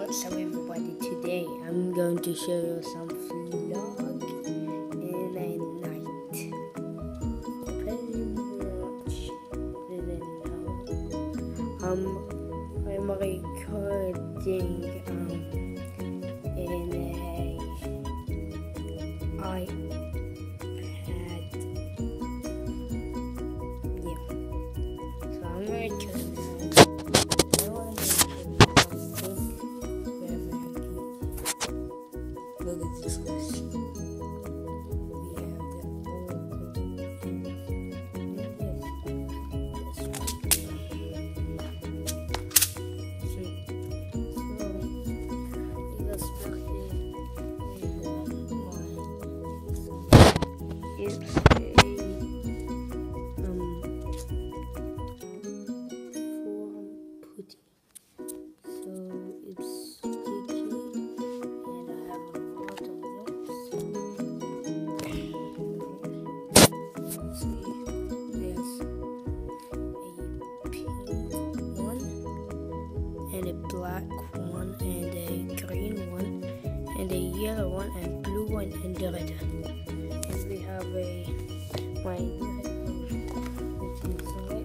What's up everybody, today I'm going to show you some vlog in a night. Pretty much didn't know. I'm recording in a iPad. Yeah. So I'm recording. Look at this list. We have the old let's start it's a forum putty. So it's sticky and I have a lot of ropes. See, there's a pink one and a black one and a green one and a yellow one and blue one and the red one. And we have my headphone, which is right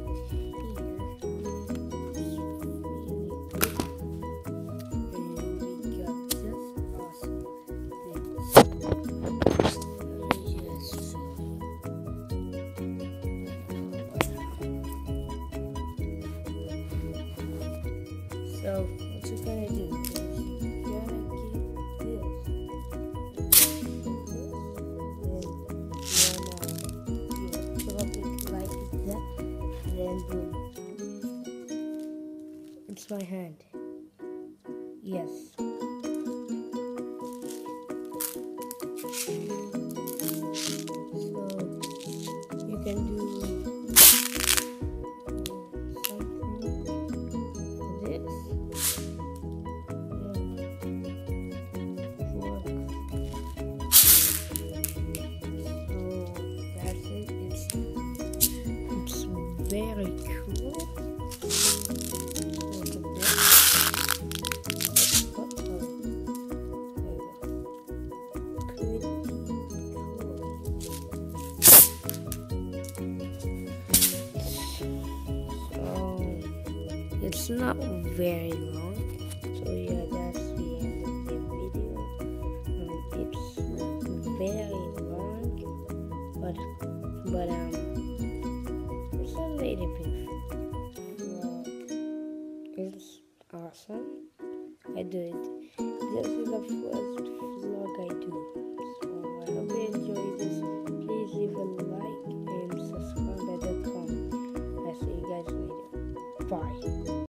here. So what you're gonna do is you're gonna keep this, then you drop it like that, then boom. It's my hand. Yes. So you can do very cool. It's not very long, so yeah, that's the end of the video. It's not very long, but it's a little bit vlog. It's awesome. I do it. This is the first vlog I do, so I hope you enjoy this. Please leave a like and subscribe and comment. I'll see you guys later. Bye.